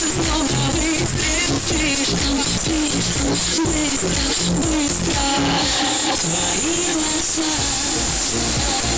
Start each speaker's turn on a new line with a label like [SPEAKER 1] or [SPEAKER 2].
[SPEAKER 1] снова выстрел. Слишком, слишком быстро, быстро. Твои глаза.